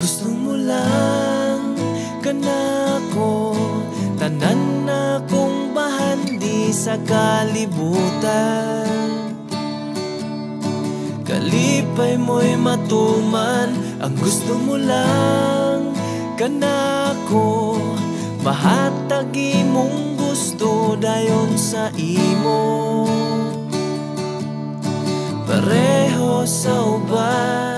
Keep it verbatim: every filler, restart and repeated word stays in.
gusto mo lang kanako, tanan na kong bahandi sa kalibutan. Kalipay mo'y matuman, ang gusto mo lang kanako, mahatagi mong gusto dayon sa imo. Pareho sa uban